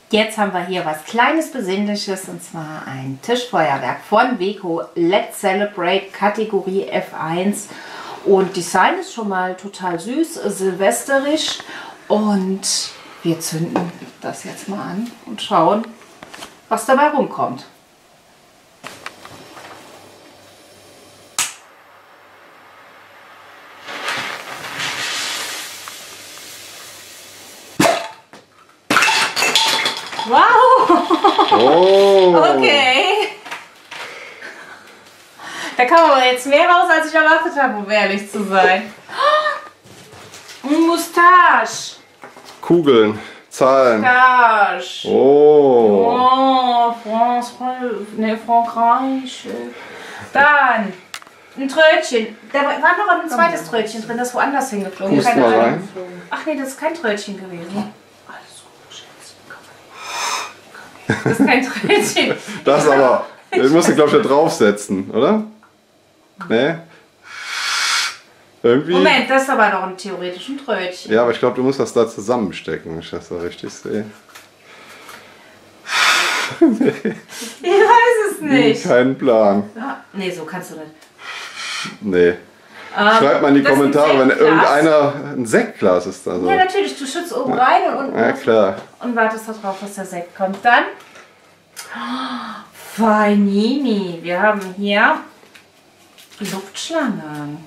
Jetzt haben wir hier was Kleines Besinnliches und zwar ein Tischfeuerwerk von Weco Let's Celebrate Kategorie F1 und Design ist schon mal total süß, silvesterisch und wir zünden das jetzt mal an und schauen, was dabei rumkommt. Wow! Oh. Okay. Da kam aber jetzt mehr raus, als ich erwartet habe, um ehrlich zu sein. Ein Moustache. Kugeln, Zahlen. Moustache. Oh. Oh, Frankreich. Dann ein Trötchen. Da war noch ein zweites Trötchen drin, das woanders hingeflogen. Pust mal rein. Ach nee, das ist kein Trötchen gewesen. Das ist kein Trötchen. Das aber, den musst du glaube ich da draufsetzen, oder? Ne? Irgendwie. Moment, das ist aber noch ein theoretischen Trötchen. Ja, aber ich glaube, du musst das da zusammenstecken, wenn ich das so richtig sehe. Ich weiß es nicht. Keinen Plan. Ja, nee, so kannst du nicht. Nee. Schreibt mal in die das ist ein Kommentare, wenn Sektglas. irgendeiner ein Sektglas ist. Also. Ja, natürlich, du schützt oben rein und unten Ja, klar. und wartest darauf, dass der Sekt kommt. Dann Panini. Wir haben hier Luftschlangen.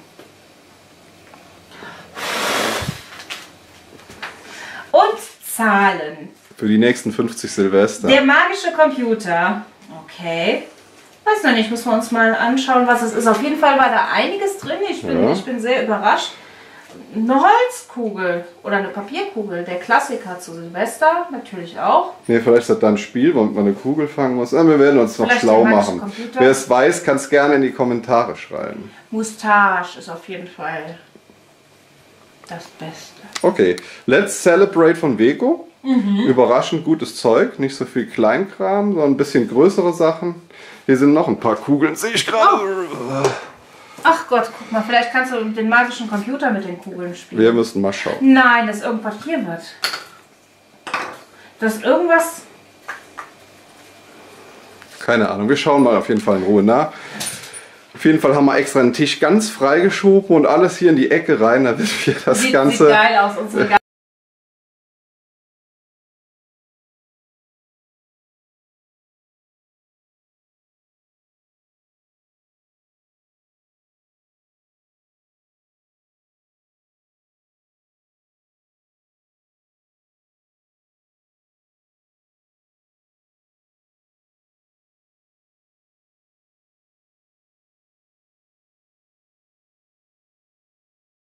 Und Zahlen. Für die nächsten 50 Silvester. Der magische Computer. Okay. Weiß noch nicht, müssen wir uns mal anschauen, was es ist. Auf jeden Fall war da einiges drin. Ich bin sehr überrascht. Eine Holzkugel oder eine Papierkugel. Der Klassiker zu Silvester natürlich auch. Ne, vielleicht ist das da ein Spiel, womit man eine Kugel fangen muss. Ja, wir werden uns noch Vielleicht schlau der magische machen. Computer. Wer es weiß, kann es gerne in die Kommentare schreiben. Moustache ist auf jeden Fall das Beste. Okay, Let's Celebrate von Weco. Überraschend gutes Zeug, nicht so viel Kleinkram, sondern ein bisschen größere Sachen. Hier sind noch ein paar Kugeln, sehe ich gerade. Ach Gott, guck mal, vielleicht kannst du den magischen Computer mit den Kugeln spielen. Wir müssen mal schauen. Nein, dass irgendwas hier wird. Dass irgendwas... Keine Ahnung, wir schauen mal auf jeden Fall in Ruhe nach. Auf jeden Fall haben wir extra einen Tisch ganz freigeschoben und alles hier in die Ecke rein, damit wir das Sieht Ganze... geil aus. Unsere